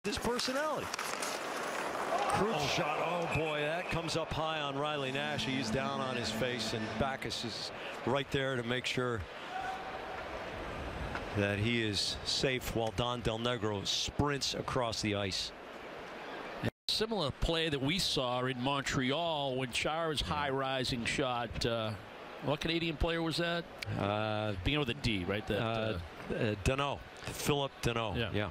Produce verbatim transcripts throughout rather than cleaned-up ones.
his personality. Crude oh. shot. Oh boy, that comes up high on Riley Nash. He's down on his face, and Backes is right there to make sure that he is safe while Don Del Negro sprints across the ice. Similar play that we saw in Montreal when Chara's high rising shot. Uh, what Canadian player was that? Uh, Beginning with a D, right? That, uh, uh, uh, Danault. Philip Danault. Yeah. yeah.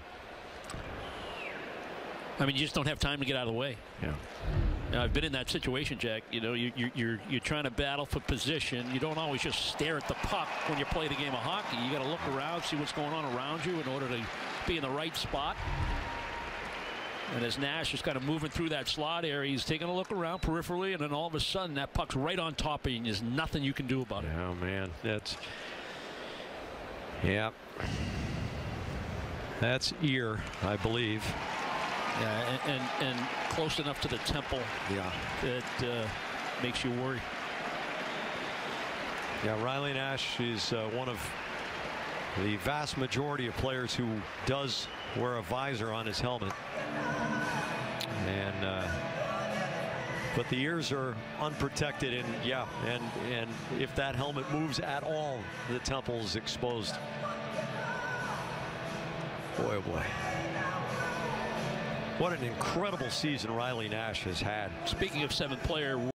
I mean, you just don't have time to get out of the way. Yeah. Now, I've been in that situation, Jack. You know, you, you, you're you're trying to battle for position. You don't always just stare at the puck when you play the game of hockey. You got to look around, see what's going on around you in order to be in the right spot. And as Nash is kind of moving through that slot area, he's taking a look around peripherally, and then all of a sudden that puck's right on top of you, and there's nothing you can do about it. Oh man, that's yeah, that's ear, I believe. Yeah, and, and and close enough to the temple. Yeah, that uh, makes you worry. Yeah, Riley Nash is uh, one of the vast majority of players who does wear a visor on his helmet, and uh, but the ears are unprotected, and yeah, and and if that helmet moves at all, the temple is exposed. Boy, oh boy. What an incredible season Riley Nash has had. Speaking of seventh player.